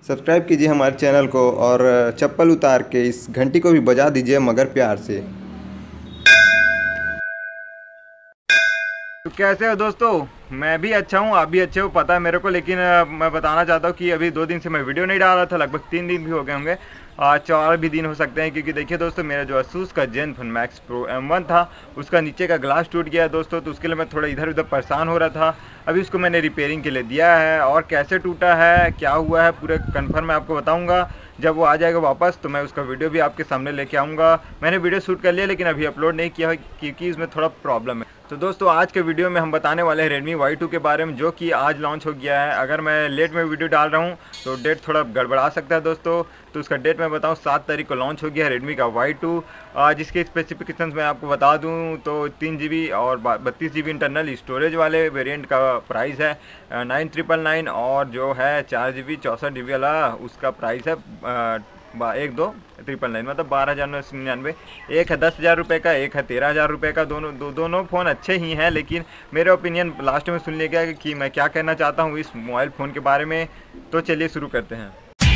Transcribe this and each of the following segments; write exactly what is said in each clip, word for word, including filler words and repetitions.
Subscribe कीजिए हमारे channel को और चप्पल उतार के इस घंटी को भी बजा दीजिए मगर प्यार से। तो कैसे हो दोस्तों? मैं भी अच्छा हूँ, आप भी अच्छे हो, पता है मेरे को। लेकिन अ, मैं बताना चाहता हूँ कि अभी दो दिन से मैं वीडियो नहीं डाल रहा था, लगभग तीन दिन भी हो गए होंगे, आज चार भी दिन हो सकते हैं। क्योंकि देखिए दोस्तों, मेरा जो असूस का Zenfone Max Pro M one था, उसका नीचे का ग्लास टूट गया है दोस्तों। तो उसके लिए मैं थोड़ा इधर उधर परेशान हो रहा था। अभी उसको मैंने रिपेयरिंग के लिए दिया है, और कैसे टूटा है, क्या हुआ है, पूरे कन्फर्म मैं आपको बताऊँगा। जब वो आ जाएगा वापस तो मैं उसका वीडियो भी आपके सामने लेके आऊँगा। मैंने वीडियो शूट कर लिया लेकिन अभी अपलोड नहीं किया है क्योंकि इसमें थोड़ा प्रॉब्लम है। तो दोस्तों, आज के वीडियो में हम बताने वाले हैं Redmi वाई टू के बारे में, जो कि आज लॉन्च हो गया है। अगर मैं लेट में वीडियो डाल रहा हूँ तो डेट थोड़ा गड़बड़ा सकता है दोस्तों। तो उसका डेट मैं बताऊँ, सात तारीख को लॉन्च हो गया है Redmi का वाई टू, जिसके स्पेसिफिकेशंस मैं आपको बता दूँ तो तीन जी बी और बत्तीस जी बी इंटरनल स्टोरेज वाले वेरिएंट का प्राइस है नाइन ट्रिपल नाइन, और जो है चार जी बी चौंसठ जी बी वाला उसका प्राइस है आ, एक दो ट्रिपल नाइन, मतलब बारह हज़ार नौ सौ निन्यानवे। एक है दस हज़ार रुपये का, एक है तेरह हज़ार रुपये का। दोनों दो, दोनों फ़ोन अच्छे ही हैं, लेकिन मेरे ओपिनियन लास्ट में सुन लिया कि मैं क्या कहना चाहता हूँ इस मोबाइल फ़ोन के बारे में। तो चलिए शुरू करते हैं।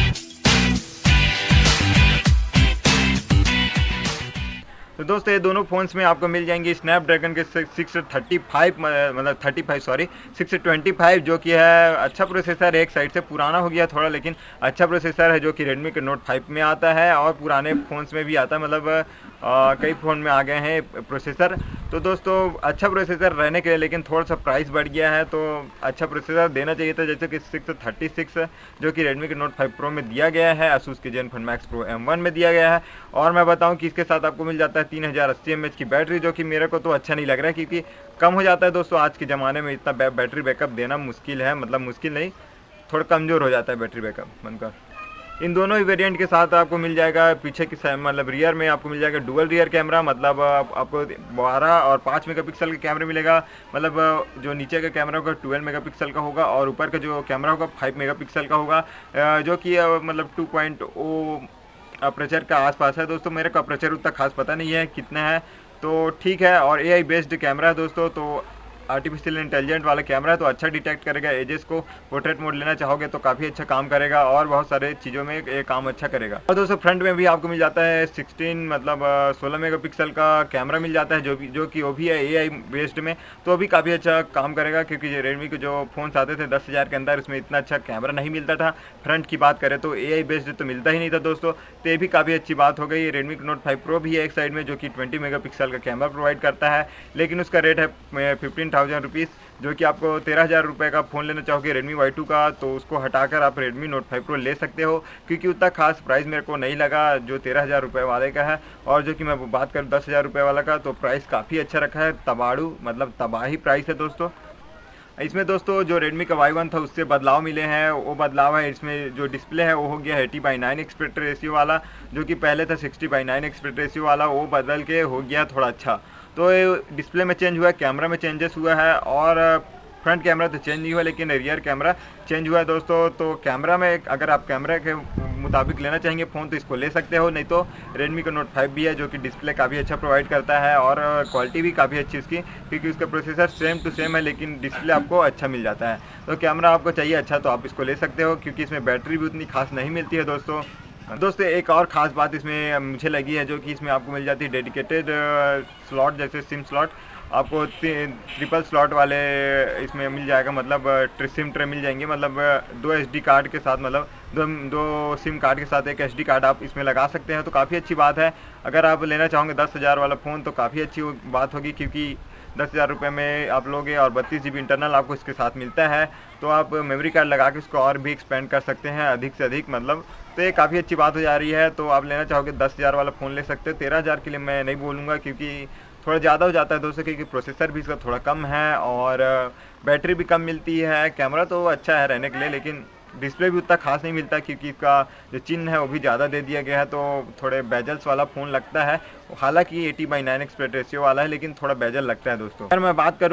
तो दोस्तों, ये दोनों फ़ोन्स में आपको मिल जाएंगे स्नैपड्रैगन के सिक्स थर्टी फाइव, मतलब thirty five sorry six twenty five, जो कि है अच्छा प्रोसेसर। एक साइड से पुराना हो गया थोड़ा, लेकिन अच्छा प्रोसेसर है, जो कि रेडमी के नोट फाइव में आता है और पुराने फ़ोन्स में भी आता है। मतलब आ, कई फ़ोन में आ गए हैं प्रोसेसर। तो दोस्तों, अच्छा प्रोसेसर रहने के लिए लेकिन थोड़ा सा प्राइस बढ़ गया है, तो अच्छा प्रोसेसर देना चाहिए था, जैसे कि सिक्स थर्टी सिक्स जो कि रेडमी के नोट फाइव प्रो में दिया गया है, असूस के Zenfone Max Pro M one में दिया गया है। और मैं बताऊं कि इसके साथ आपको मिल जाता है तीन हज़ार अस्सी एम एच की बैटरी, जो कि मेरे को तो अच्छा नहीं लग रहा है, क्योंकि कम हो जाता है दोस्तों। आज के ज़माने में इतना बैटरी बैकअप देना मुश्किल है, मतलब मुश्किल नहीं, थोड़ा कमज़ोर हो जाता है बैटरी बैकअप बनकर। इन दोनों ही वेरिएंट के साथ आपको मिल जाएगा पीछे की मतलब रियर में आपको मिल जाएगा डुअल रियर कैमरा, मतलब आप, आपको बारह और पाँच मेगापिक्सल का कैमरा मिलेगा। मतलब जो नीचे का कैमरा होगा ट्वेल्व मेगापिक्सल का होगा, और ऊपर का जो कैमरा होगा फाइव मेगापिक्सल का होगा, जो कि मतलब टू पॉइंट ओ अपर्चर का आसपास है दोस्तों। मेरे को अपर्चर उतना खास पता नहीं है कितना है, तो ठीक है। और ए आई बेस्ड कैमरा है दोस्तों, तो आर्टिफिशियल इंटेलिजेंट वाला कैमरा है, तो अच्छा डिटेक्ट करेगा एजेस को। पोर्ट्रेट मोड लेना चाहोगे तो काफ़ी अच्छा काम करेगा, और बहुत सारे चीज़ों में ये काम अच्छा करेगा। और दोस्तों, फ्रंट में भी आपको मिल जाता है सिक्सटीन मतलब सोलह मेगापिक्सल का कैमरा मिल जाता है, जो भी जो कि वो भी है ए आई बेस्ड में, तो भी काफ़ी अच्छा काम करेगा। क्योंकि रेडमी के जो फ़ोन्स आते थे दस हज़ार के अंदर, उसमें इतना अच्छा कैमरा नहीं मिलता था। फ्रंट की बात करें तो ए आई बेस्ड तो मिलता ही नहीं था दोस्तों, तो ये भी काफ़ी अच्छी बात हो गई। रेडमी के नोट फाइव प्रो भी है एक साइड में, जो कि ट्वेंटी मेगापिक्सल का कैमरा प्रोवाइड करता है, लेकिन उसका रेट है फिफ्टीन थाउजेंड रुपीज़, जो कि आपको तेरह हज़ार रुपये का फ़ोन लेना चाहोगे Redmi वाई टू का, तो उसको हटाकर आप Redmi Note फाइव Pro ले सकते हो। क्योंकि उतना खास प्राइस मेरे को नहीं लगा जो तेरह हज़ार रुपये वाले का है। और जो कि मैं बात करूँ दस हज़ार रुपये वाला का, तो प्राइस काफ़ी अच्छा रखा है, तबाड़ू मतलब तबाही प्राइस है दोस्तों। इसमें दोस्तों जो Redmi का वाई वन था उससे बदलाव मिले हैं, वो बदलाव है इसमें जो डिस्प्ले है वो हो गया eighteen by nine aspect ratio वाला, जो कि पहले था sixteen by nine aspect ratio वाला, वो बदल के हो गया थोड़ा अच्छा। तो डिस्प्ले में चेंज हुआ है, कैमरा में चेंजेस हुआ है, और फ्रंट कैमरा तो चेंज नहीं हुआ लेकिन रियर कैमरा चेंज हुआ है दोस्तों। तो कैमरा में अगर आप कैमरा के मुताबिक लेना चाहेंगे फ़ोन तो इसको ले सकते हो, नहीं तो Redmi का नोट फाइव भी है, जो कि डिस्प्ले काफ़ी अच्छा प्रोवाइड करता है, और क्वालिटी भी काफ़ी अच्छी इसकी, क्योंकि उसका प्रोसेसर सेम टू सेम है, लेकिन डिस्प्ले आपको अच्छा मिल जाता है। तो कैमरा आपको चाहिए अच्छा तो आप इसको ले सकते हो, क्योंकि इसमें बैटरी भी उतनी खास नहीं मिलती है दोस्तों। दोस्तों, एक और ख़ास बात इसमें मुझे लगी है, जो कि इसमें आपको मिल जाती है डेडिकेटेड स्लॉट, जैसे सिम स्लॉट आपको ट्रिपल स्लॉट वाले इसमें मिल जाएगा। मतलब सिम ट्रे मिल जाएंगे, मतलब दो एसडी कार्ड के साथ, मतलब दो दो सिम कार्ड के साथ एक एसडी कार्ड आप इसमें लगा सकते हैं, तो काफ़ी अच्छी बात है। अगर आप लेना चाहोगे दस हज़ार वाला फ़ोन तो काफ़ी अच्छी बात होगी, क्योंकि दस हज़ार रुपये में आप लोगे और बत्तीस जी बी इंटरनल आपको इसके साथ मिलता है, तो आप मेमोरी कार्ड लगा के उसको और भी एक्सपेंड कर सकते हैं अधिक से अधिक, मतलब तो ये काफ़ी अच्छी बात हो जा रही है। तो आप लेना चाहोगे दस हज़ार वाला फ़ोन ले सकते हो। तेरह हज़ार के लिए मैं नहीं बोलूँगा, क्योंकि थोड़ा ज़्यादा हो जाता है दोस्तों, क्योंकि प्रोसेसर भी इसका थोड़ा कम है, और बैटरी भी कम मिलती है। कैमरा तो अच्छा है रहने के लिए, लेकिन डिस्प्ले भी उतना खास नहीं मिलता, क्योंकि इसका जो चिन्ह है वो भी ज़्यादा दे दिया गया है, तो थोड़े बेजल्स वाला फ़ोन लगता है। हालांकि eighteen by nine aspect ratio वाला है, लेकिन थोड़ा बेजल लगता है दोस्तों। अगर मैं बात करूं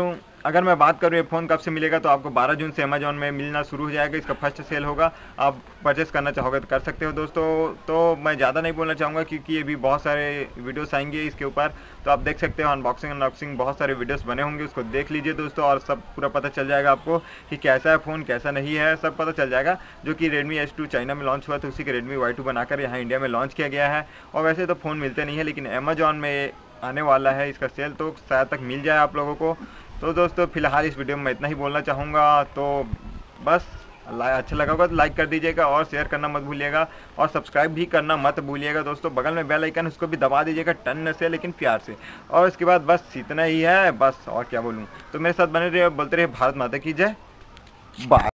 अगर मैं बात करूँ ये फ़ोन कब से मिलेगा, तो आपको बारह जून से अमेजोन में मिलना शुरू हो जाएगा। इसका फर्स्ट सेल होगा, आप परचेस करना चाहोगे तो कर सकते हो दोस्तों। तो मैं ज़्यादा नहीं बोलना चाहूँगा क्योंकि ये भी बहुत सारे वीडियोस आएंगे इसके ऊपर, तो आप देख सकते हो अनबॉक्सिंग अनबॉक्सिंग बहुत सारे वीडियोस बने होंगे, उसको देख लीजिए दोस्तों और सब पूरा पता चल जाएगा आपको कि कैसा है फ़ोन कैसा नहीं है, सब पता चल जाएगा। जो कि रेडमी एच टू चाइना में लॉन्च हुआ था, उसी के रेडमी वाई टू बनाकर यहाँ इंडिया में लॉन्च किया गया है। और वैसे तो फ़ोन मिलते नहीं है, लेकिन अमेजोन में आने वाला है इसका सेल, तो शायद तक मिल जाए आप लोगों को। तो दोस्तों फिलहाल इस वीडियो में मैं इतना ही बोलना चाहूँगा। तो बस अच्छा लगा होगा तो लाइक कर दीजिएगा और शेयर करना मत भूलिएगा और सब्सक्राइब भी करना मत भूलिएगा दोस्तों। बगल में बेल आइकन उसको भी दबा दीजिएगा टन से, लेकिन प्यार से। और इसके बाद बस इतना ही है, बस और क्या बोलूँ। तो मेरे साथ बने रहिए, बोलते रहिए भारत माता की जय। बाय।